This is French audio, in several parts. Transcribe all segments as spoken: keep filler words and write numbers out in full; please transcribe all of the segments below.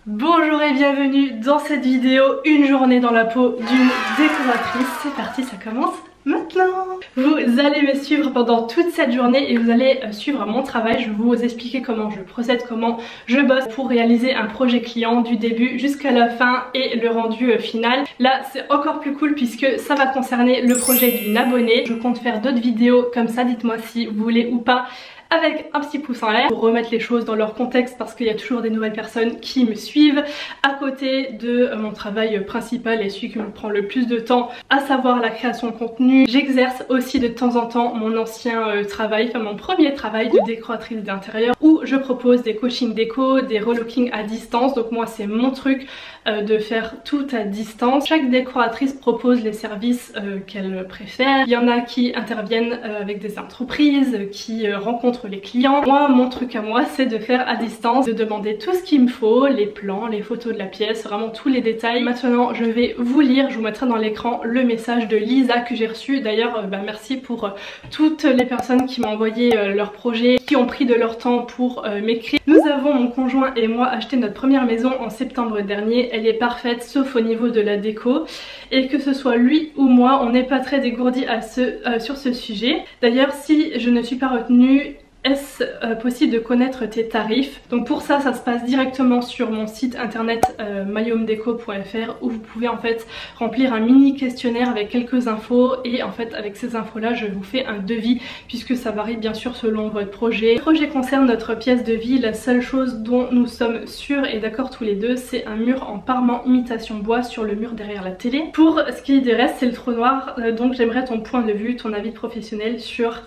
Bonjour et bienvenue dans cette vidéo, une journée dans la peau d'une décoratrice. C'est parti, ça commence maintenant. Vous allez me suivre pendant toute cette journée et vous allez suivre mon travail. Je vais vous expliquer comment je procède, comment je bosse pour réaliser un projet client du début jusqu'à la fin et le rendu final. Là c'est encore plus cool puisque ça va concerner le projet d'une abonnée. Je compte faire d'autres vidéos comme ça, dites-moi si vous voulez ou pas, avec un petit pouce en l'air pour remettre les choses dans leur contexte parce qu'il y a toujours des nouvelles personnes qui me suivent à côté de mon travail principal et celui qui me prend le plus de temps, à savoir la création de contenu. J'exerce aussi de temps en temps mon ancien euh, travail, enfin mon premier travail de décoratrice d'intérieur où je propose des coachings déco, des relookings à distance. Donc moi c'est mon truc euh, de faire tout à distance. Chaque décoratrice propose les services euh, qu'elle préfère. Il y en a qui interviennent euh, avec des entreprises, qui euh, rencontrent les clients. Moi mon truc à moi c'est de faire à distance, de demander tout ce qu'il me faut, les plans, les photos de la pièce, vraiment tous les détails. Maintenant je vais vous lire, je vous mettrai dans l'écran le message de Lisa que j'ai reçu. D'ailleurs euh, bah, merci pour euh, toutes les personnes qui m'ont envoyé euh, leurs projets, qui ont pris de leur temps pour euh, m'écrire. Nous avons, mon conjoint et moi, acheté notre première maison en septembre dernier. Elle est parfaite sauf au niveau de la déco et que ce soit lui ou moi on n'est pas très dégourdi à ce, euh, sur ce sujet. D'ailleurs si je ne suis pas retenue, est-ce euh, possible de connaître tes tarifs? Donc pour ça, ça se passe directement sur mon site internet euh, my home deco point f r où vous pouvez en fait remplir un mini questionnaire avec quelques infos et en fait avec ces infos là je vous fais un devis puisque ça varie bien sûr selon votre projet. Le projet concerne notre pièce de vie. La seule chose dont nous sommes sûrs et d'accord tous les deux, c'est un mur en parement imitation bois sur le mur derrière la télé. Pour ce qui est du reste, c'est le trou noir, euh, donc j'aimerais ton point de vue, ton avis professionnel sur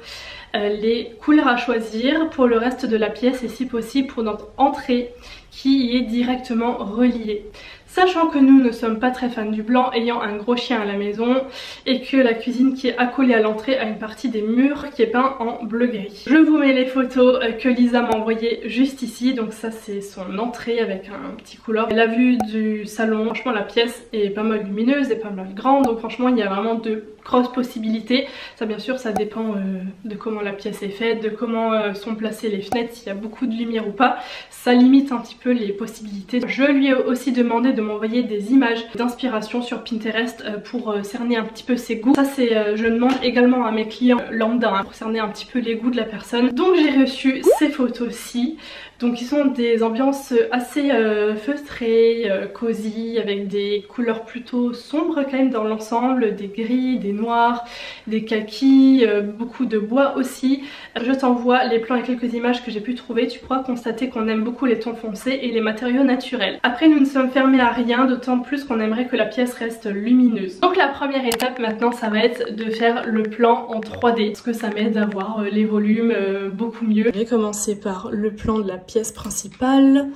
les couleurs à choisir pour le reste de la pièce et si possible pour notre entrée qui y est directement reliée. Sachant que nous ne sommes pas très fans du blanc, ayant un gros chien à la maison et que la cuisine qui est accolée à l'entrée a une partie des murs qui est peint en bleu gris. Je vous mets les photos que Lisa m'a envoyées juste ici. Donc ça c'est son entrée avec un petit couloir. La vue du salon, franchement la pièce est pas mal lumineuse et pas mal grande. Donc franchement il y a vraiment de grosses possibilités. Ça bien sûr ça dépend euh, de comment la pièce est faite, de comment euh, sont placées les fenêtres, s'il y a beaucoup de lumière ou pas. Ça limite un petit peu les possibilités. Je lui ai aussi demandé de m'envoyer des images d'inspiration sur Pinterest pour cerner un petit peu ses goûts. Ça c'est, euh, je demande également à mes clients lambda hein, pour cerner un petit peu les goûts de la personne. Donc j'ai reçu ces photos-ci. Donc ils sont des ambiances assez euh, feutrées, euh, cosy, avec des couleurs plutôt sombres quand même dans l'ensemble, des gris, des noirs, des kakis, euh, beaucoup de bois aussi. Je t'envoie les plans et quelques images que j'ai pu trouver. Tu pourras constater qu'on aime beaucoup les tons foncés et les matériaux naturels. Après nous ne sommes fermés à rien, d'autant plus qu'on aimerait que la pièce reste lumineuse. Donc la première étape maintenant ça va être de faire le plan en trois D, parce que ça m'aide à voir euh, les volumes euh, beaucoup mieux. Je vais commencer par le plan de la pièce principale.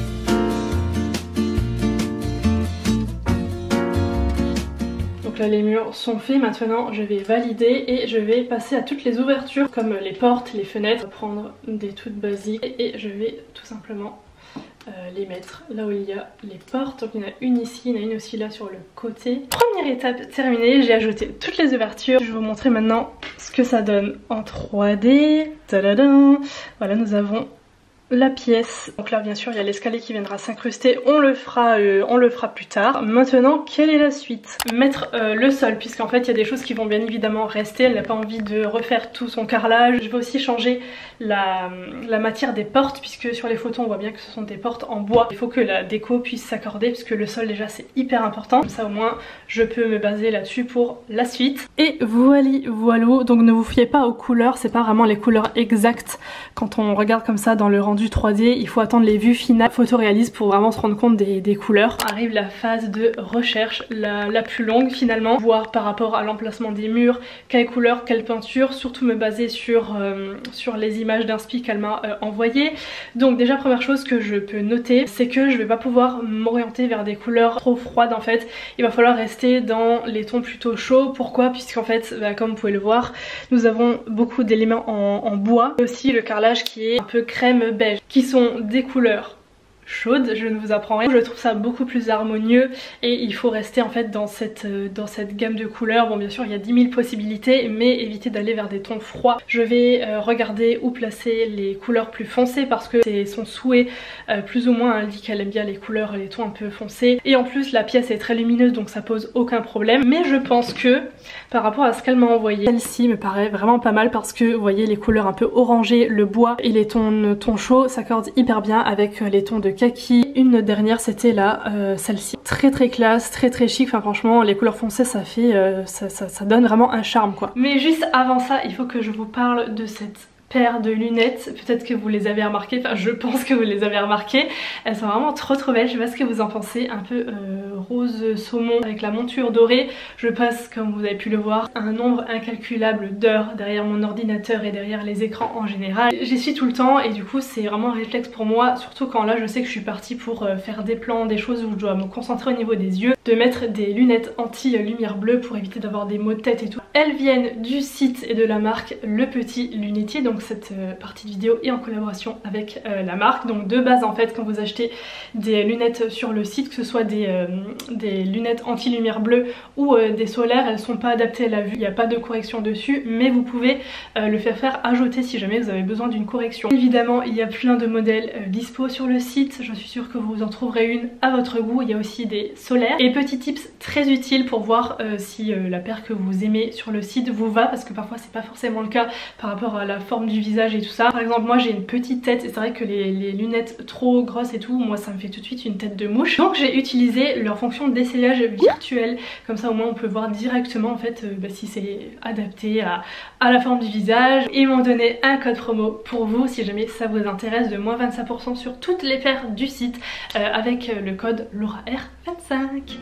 Donc là les murs sont faits, maintenant je vais valider et je vais passer à toutes les ouvertures comme les portes, les fenêtres, prendre des toutes basiques et je vais tout simplement euh, les mettre là où il y a les portes. Donc il y en a une ici, il y en a une aussi là sur le côté. Première étape terminée, j'ai ajouté toutes les ouvertures. Je vais vous montrer maintenant ce que ça donne en trois D. Tadadam. Voilà, nous avons la pièce. Donc là bien sûr il y a l'escalier qui viendra s'incruster, on le fera euh, on le fera plus tard. Maintenant quelle est la suite? Mettre euh, le sol, puisqu'en fait il y a des choses qui vont bien évidemment rester. Elle n'a pas envie de refaire tout son carrelage. Je vais aussi changer la, la matière des portes, puisque sur les photos on voit bien que ce sont des portes en bois. Il faut que la déco puisse s'accorder puisque le sol déjà c'est hyper important. Comme ça au moins je peux me baser là-dessus pour la suite. Et voilà, voilà. Donc ne vous fiez pas aux couleurs, c'est pas vraiment les couleurs exactes quand on regarde comme ça dans le rendu du trois D, il faut attendre les vues finales photoréalistes pour vraiment se rendre compte des, des couleurs. Arrive la phase de recherche, la, la plus longue finalement, voir par rapport à l'emplacement des murs, quelle couleur, quelle peinture, surtout me baser sur, euh, sur les images d'inspi qu'elle m'a euh, envoyées. Donc déjà première chose que je peux noter, c'est que je vais pas pouvoir m'orienter vers des couleurs trop froides en fait. Il va falloir rester dans les tons plutôt chauds. Pourquoi? Puisqu'en fait, bah, comme vous pouvez le voir, nous avons beaucoup d'éléments en, en bois. Et aussi le carrelage qui est un peu crème beige, qui sont des couleurs chaude, je ne vous apprends rien. Je trouve ça beaucoup plus harmonieux et il faut rester en fait dans cette, euh, dans cette gamme de couleurs. Bon bien sûr il y a dix mille possibilités mais évitez d'aller vers des tons froids. Je vais euh, regarder où placer les couleurs plus foncées parce que c'est son souhait euh, plus ou moins. Elle dit qu'elle aime bien les couleurs, les tons un peu foncés et en plus la pièce est très lumineuse donc ça pose aucun problème. Mais je pense que par rapport à ce qu'elle m'a envoyé, celle-ci me paraît vraiment pas mal parce que vous voyez les couleurs un peu orangées, le bois et les tons, tons chauds s'accordent hyper bien avec les tons de kaki. Une dernière c'était là, euh, celle-ci. Très très classe, très très chic, enfin franchement les couleurs foncées ça fait, euh, ça, ça, ça donne vraiment un charme quoi. Mais juste avant ça il faut que je vous parle de cette paire de lunettes, peut-être que vous les avez remarquées, enfin je pense que vous les avez remarquées, elles sont vraiment trop trop belles, je sais pas ce que vous en pensez, un peu euh, rose saumon avec la monture dorée. Je passe, comme vous avez pu le voir, un nombre incalculable d'heures derrière mon ordinateur et derrière les écrans en général. J'y suis tout le temps et du coup c'est vraiment un réflexe pour moi, surtout quand là je sais que je suis partie pour euh, faire des plans, des choses où je dois me concentrer au niveau des yeux, de mettre des lunettes anti-lumière bleue pour éviter d'avoir des maux de tête et tout. Elles viennent du site et de la marque Le Petit Lunetier, donc cette euh, partie de vidéo est en collaboration avec euh, la marque. Donc de base en fait quand vous achetez des lunettes sur le site, que ce soit des, euh, des lunettes anti-lumière bleue ou euh, des solaires, elles sont pas adaptées à la vue, il n'y a pas de correction dessus, mais vous pouvez euh, le faire faire ajouter si jamais vous avez besoin d'une correction. Évidemment il y a plein de modèles euh, dispo sur le site, je suis sûre que vous en trouverez une à votre goût. Il y a aussi des solaires et petit tips très utile pour voir euh, si euh, la paire que vous aimez sur le site vous va, parce que parfois c'est pas forcément le cas par rapport à la forme du visage et tout ça. Par exemple moi j'ai une petite tête et c'est vrai que les, les lunettes trop grosses et tout, moi ça me fait tout de suite une tête de mouche, donc j'ai utilisé leur fonction d'essayage virtuel, comme ça au moins on peut voir directement en fait euh, bah, si c'est adapté à, à la forme du visage. Et ils m'ont donné un code promo pour vous si jamais ça vous intéresse, de moins vingt-cinq pour cent sur toutes les paires du site euh, avec le code Laura R vingt-cinq.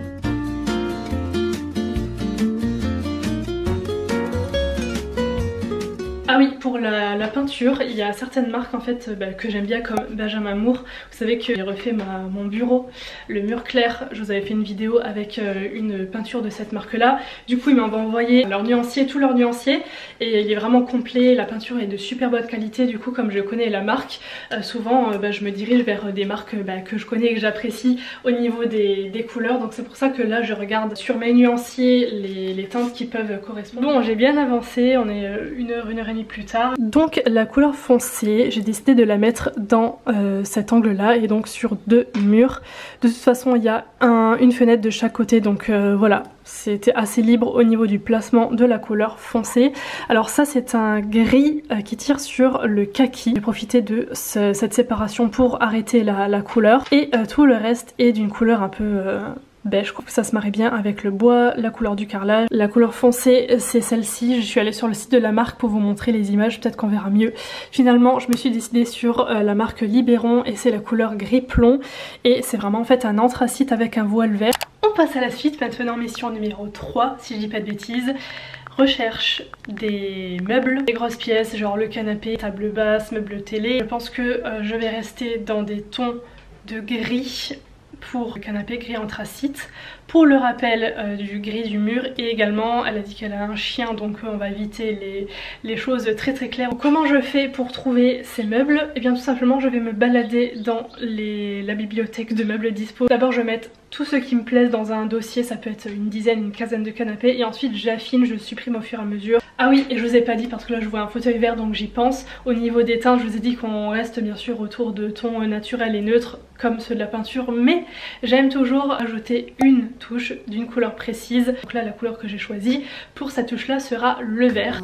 Ah oui, pour la, la peinture, il y a certaines marques en fait bah, que j'aime bien comme Benjamin Moore. Vous savez que j'ai refait ma, mon bureau, le mur clair. Je vous avais fait une vidéo avec euh, une peinture de cette marque là. Du coup ils m'ont envoyé leur nuancier, tout leur nuancier, et il est vraiment complet. La peinture est de super bonne qualité. Du coup comme je connais la marque, euh, souvent euh, bah, je me dirige vers des marques bah, que je connais et que j'apprécie au niveau des, des couleurs. Donc c'est pour ça que là je regarde sur mes nuanciers les, les teintes qui peuvent correspondre. Bon j'ai bien avancé, on est une heure, une heure et demie plus tard. Donc la couleur foncée, j'ai décidé de la mettre dans euh, cet angle là et donc sur deux murs. De toute façon il y a un, une fenêtre de chaque côté, donc euh, voilà, c'était assez libre au niveau du placement de la couleur foncée. Alors ça c'est un gris euh, qui tire sur le kaki. J'ai profité de ce, cette séparation pour arrêter la, la couleur et euh, tout le reste est d'une couleur un peu... Euh, beige, je trouve que ça se marie bien avec le bois, la couleur du carrelage. La couleur foncée c'est celle-ci, je suis allée sur le site de la marque pour vous montrer les images, peut-être qu'on verra mieux. Finalement je me suis décidée sur euh, la marque Libéron et c'est la couleur gris plomb et c'est vraiment en fait un anthracite avec un voile vert. On passe à la suite maintenant, mission numéro trois si je dis pas de bêtises. Recherche des meubles, des grosses pièces genre le canapé, table basse, meuble télé. Je pense que euh, je vais rester dans des tons de gris pour le canapé, gris anthracite, pour le rappel euh, du gris du mur, et également elle a dit qu'elle a un chien donc euh, on va éviter les, les choses très très claires. Donc, comment je fais pour trouver ces meubles? Et bien tout simplement je vais me balader dans les, la bibliothèque de meubles dispo. D'abord je vais mettre tout ce qui me plaise dans un dossier, ça peut être une dizaine, une quinzaine de canapés, et ensuite j'affine, je supprime au fur et à mesure. Ah oui, et je vous ai pas dit parce que là je vois un fauteuil vert donc j'y pense. Au niveau des teintes je vous ai dit qu'on reste bien sûr autour de tons naturels et neutres comme ceux de la peinture, mais j'aime toujours ajouter une touche d'une couleur précise. Donc là la couleur que j'ai choisie pour cette touche là sera le vert.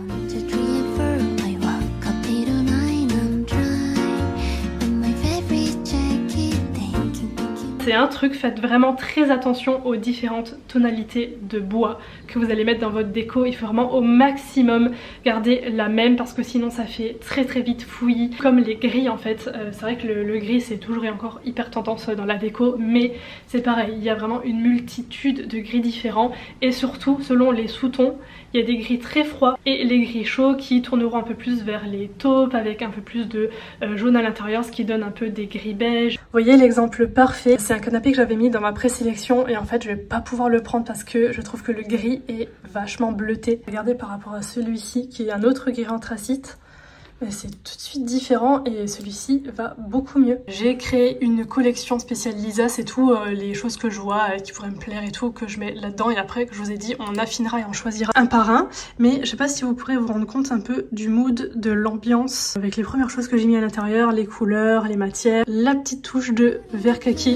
C'est un truc, faites vraiment très attention aux différentes tonalités de bois que vous allez mettre dans votre déco. Il faut vraiment au maximum garder la même parce que sinon ça fait très très vite fouillis. Comme les gris en fait, euh, c'est vrai que le, le gris c'est toujours et encore hyper tendance dans la déco, mais c'est pareil, il y a vraiment une multitude de gris différents et surtout selon les sous-tons, il y a des gris très froids et les gris chauds qui tourneront un peu plus vers les taupes avec un peu plus de euh, jaune à l'intérieur, ce qui donne un peu des gris beige. Vous voyez l'exemple parfait, c'est un canapé que j'avais mis dans ma présélection et en fait je vais pas pouvoir le prendre parce que je trouve que le gris est vachement bleuté. Regardez par rapport à celui-ci qui est un autre gris anthracite. c'est tout de suite différent et celui-ci va beaucoup mieux. J'ai créé une collection spéciale Lisa, c'est tout euh, les choses que je vois euh, qui pourraient me plaire et tout que je mets là-dedans, et après que je vous ai dit on affinera et on choisira un par un. Mais je sais pas si vous pourrez vous rendre compte un peu du mood, de l'ambiance avec les premières choses que j'ai mis à l'intérieur, les couleurs, les matières, la petite touche de vert kaki.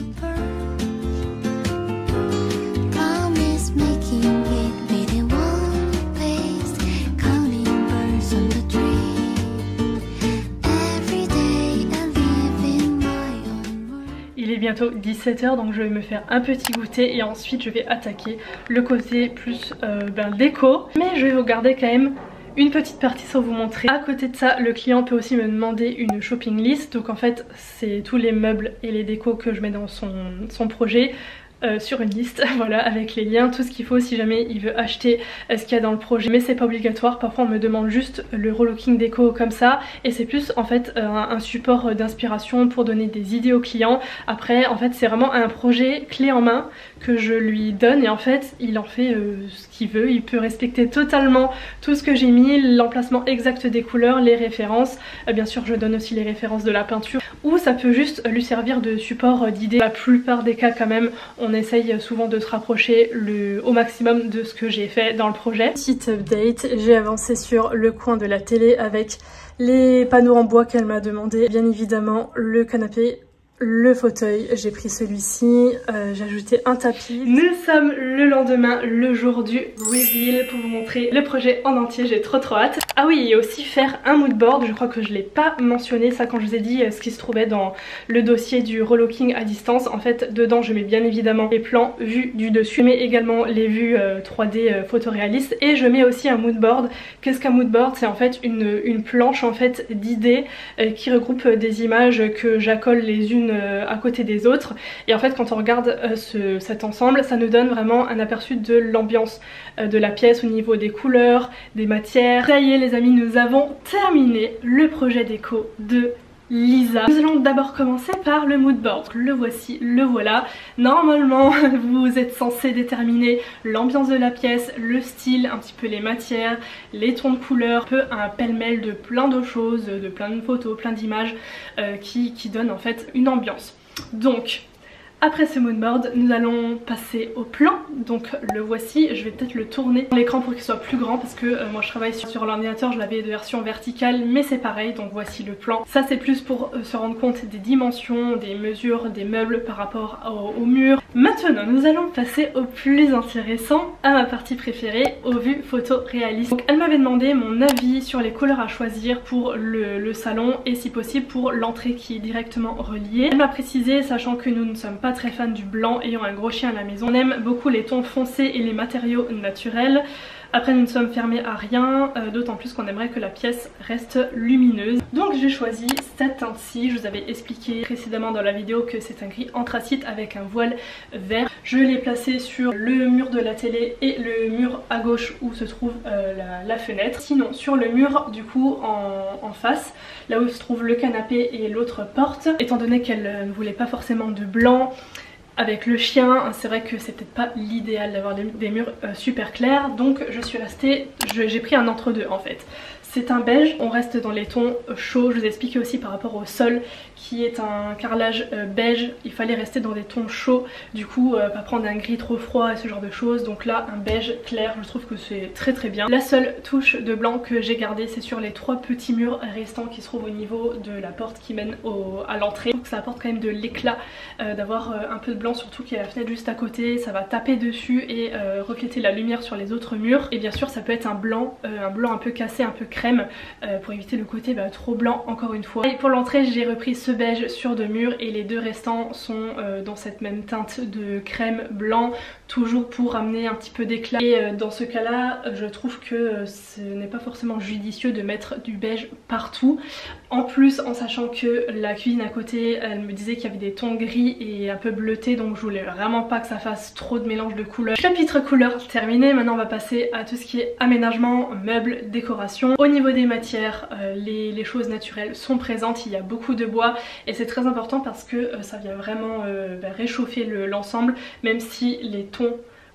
Il est bientôt dix-sept heures, donc je vais me faire un petit goûter et ensuite je vais attaquer le côté plus euh, ben, déco. Mais je vais vous garder quand même une petite partie sans vous montrer. À côté de ça, le client peut aussi me demander une shopping list. Donc en fait, c'est tous les meubles et les décos que je mets dans son, son projet. Euh, sur une liste, voilà, avec les liens, tout ce qu'il faut si jamais il veut acheter euh, ce qu'il y a dans le projet. Mais c'est pas obligatoire, parfois on me demande juste le relooking déco comme ça, et c'est plus en fait euh, un support d'inspiration pour donner des idées aux clients. Après en fait c'est vraiment un projet clé en main que je lui donne, et en fait il en fait euh, ce qu'il veut, il peut respecter totalement tout ce que j'ai mis, l'emplacement exact des couleurs, les références, euh, bien sûr je donne aussi les références de la peinture, ou ça peut juste lui servir de support d'idées. La plupart des cas quand même on essaye souvent de se rapprocher le, au maximum de ce que j'ai fait dans le projet. Petite update, j'ai avancé sur le coin de la télé avec les panneaux en bois qu'elle m'a demandé. Bien évidemment le canapé, le fauteuil, j'ai pris celui-ci, euh, j'ai ajouté un tapis. Nous sommes le lendemain, le jour du reveal, pour vous montrer le projet en entier, j'ai trop trop hâte. Ah oui, et aussi faire un mood board, je crois que je l'ai pas mentionné ça quand je vous ai dit ce qui se trouvait dans le dossier du relooking à distance. En fait dedans je mets bien évidemment les plans vus du dessus, je mets également les vues euh, trois D euh, photoréalistes, et je mets aussi un mood board. Qu'est-ce qu'un mood board? C'est en fait une, une planche en fait d'idées euh, qui regroupe des images que j'accole les unes à côté des autres, et en fait quand on regarde euh, ce, cet ensemble ça nous donne vraiment un aperçu de l'ambiance euh, de la pièce au niveau des couleurs, des matières. Ça y est les amis, nous avons terminé le projet déco de Lisa. Nous allons d'abord commencer par le mood board. Le voici, le voilà. Normalement vous êtes censé déterminer l'ambiance de la pièce, le style, un petit peu les matières, les tons de couleurs, un peu un pêle-mêle de plein de choses, de plein de photos, plein d'images euh, qui, qui donnent en fait une ambiance. Donc après ce mood board, nous allons passer au plan. Donc le voici, je vais peut-être le tourner à l'écran pour qu'il soit plus grand, parce que euh, moi je travaille sur, sur l'ordinateur, je l'avais de version verticale, mais c'est pareil, donc voici le plan. Ça c'est plus pour euh, se rendre compte des dimensions, des mesures, des meubles par rapport au, au mur. Maintenant nous allons passer au plus intéressant, à ma partie préférée, aux vues photoréalistes. Donc elle m'avait demandé mon avis sur les couleurs à choisir pour le, le salon, et si possible pour l'entrée qui est directement reliée. Elle m'a précisé, sachant que nous ne sommes pas très fan du blanc, ayant un gros chien à la maison, on aime beaucoup les tons foncés et les matériaux naturels. Après nous ne sommes fermés à rien, euh, d'autant plus qu'on aimerait que la pièce reste lumineuse. Donc j'ai choisi cette teinte-ci, je vous avais expliqué précédemment dans la vidéo que c'est un gris anthracite avec un voile vert. Je l'ai placé sur le mur de la télé et le mur à gauche où se trouve euh, la, la fenêtre. Sinon sur le mur du coup en, en face, là où se trouve le canapé et l'autre porte, étant donné qu'elle ne voulait pas forcément de blanc, avec le chien, c'est vrai que c'est peut-être pas l'idéal d'avoir des, des murs euh, super clairs, donc je suis restée, j'ai pris un entre-deux en fait. C'est un beige, on reste dans les tons chauds, je vous ai expliqué aussi par rapport au sol qui est un carrelage euh, beige, il fallait rester dans des tons chauds, du coup euh, pas prendre un gris trop froid et ce genre de choses, donc là un beige clair, je trouve que c'est très très bien. La seule touche de blanc que j'ai gardée c'est sur les trois petits murs restants qui se trouvent au niveau de la porte qui mène au, à l'entrée. Donc ça apporte quand même de l'éclat euh, d'avoir euh, un peu de blanc, surtout qu'il y a la fenêtre juste à côté, ça va taper dessus et euh, refléter la lumière sur les autres murs. Et bien sûr ça peut être un blanc, euh, un blanc un peu cassé, un peu crème, Euh, pour éviter le côté bah, trop blanc encore une fois. Et pour l'entrée j'ai repris ce beige sur deux murs et les deux restants sont euh, dans cette même teinte de crème blanc, toujours pour amener un petit peu d'éclat. Et euh, dans ce cas là je trouve que euh, ce n'est pas forcément judicieux de mettre du beige partout. En plus en sachant que la cuisine à côté elle me disait qu'il y avait des tons gris et un peu bleutés, donc je voulais vraiment pas que ça fasse trop de mélange de couleurs. Chapitre couleurs terminé, maintenant on va passer à tout ce qui est aménagement, meubles, décoration. Au niveau des matières, euh, les, les choses naturelles sont présentes, il y a beaucoup de bois et c'est très important parce que euh, ça vient vraiment euh, bah, réchauffer l'ensemble, même si les tons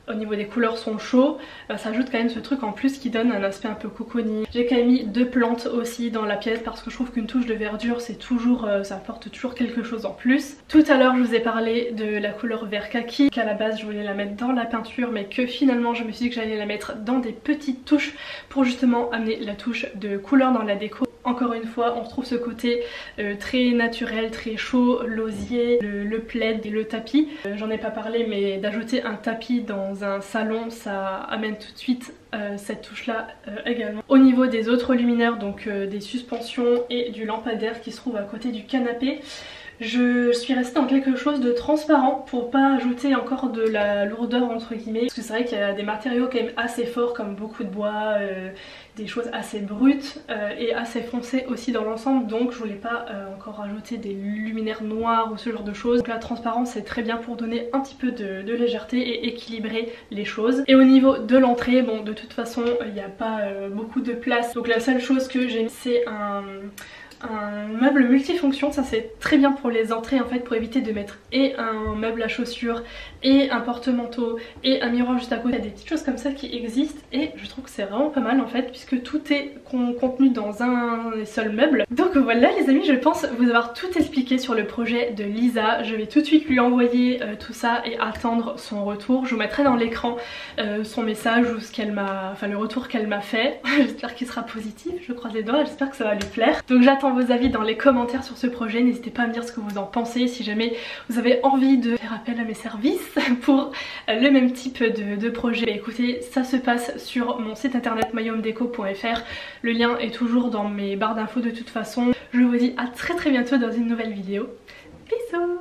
au niveau des couleurs sont chauds, euh, ça ajoute quand même ce truc en plus qui donne un aspect un peu cocooning. J'ai quand même mis deux plantes aussi dans la pièce parce que je trouve qu'une touche de verdure c'est toujours, euh, ça apporte toujours quelque chose en plus. Tout à l'heure je vous ai parlé de la couleur vert kaki, qu'à la base je voulais la mettre dans la peinture mais que finalement je me suis dit que j'allais la mettre dans des petites touches pour justement amener la touche de couleur dans la déco. Encore une fois on retrouve ce côté euh, très naturel, très chaud, l'osier, le, le plaid et le tapis. Euh, J'en ai pas parlé mais d'ajouter un tapis dans un salon ça amène tout de suite euh, cette touche là euh, également. Au niveau des autres luminaires, donc euh, des suspensions et du lampadaire qui se trouve à côté du canapé, je suis restée dans quelque chose de transparent pour pas ajouter encore de la lourdeur entre guillemets, parce que c'est vrai qu'il y a des matériaux quand même assez forts comme beaucoup de bois, euh, des choses assez brutes euh, et assez foncées aussi dans l'ensemble, donc je voulais pas euh, encore ajouter des luminaires noirs ou ce genre de choses. Donc la transparence c'est très bien pour donner un petit peu de, de légèreté et équilibrer les choses. Et au niveau de l'entrée, bon de toute façon il n'y a pas euh, beaucoup de place, donc la seule chose que j'ai mis c'est un... un meuble multifonction, ça c'est très bien pour les entrées en fait, pour éviter de mettre et un meuble à chaussures et un porte-manteau et un miroir juste à côté. Il y a des petites choses comme ça qui existent et je trouve que c'est vraiment pas mal en fait, puisque tout est con contenu dans un seul meuble. Donc voilà les amis, je pense vous avoir tout expliqué sur le projet de Lisa. Je vais tout de suite lui envoyer euh, tout ça et attendre son retour. Je vous mettrai dans l'écran euh, son message ou ce qu'elle m'a, enfin le retour qu'elle m'a fait. J'espère qu'il sera positif, je croise les doigts, j'espère que ça va lui plaire. Donc j'attends vos avis dans les commentaires sur ce projet, n'hésitez pas à me dire ce que vous en pensez, si jamais vous avez envie de faire appel à mes services pour le même type de, de projet. Bah, écoutez, ça se passe sur mon site internet my home deco point f r, le lien est toujours dans mes barres d'infos de toute façon. Je vous dis à très très bientôt dans une nouvelle vidéo. Bisous.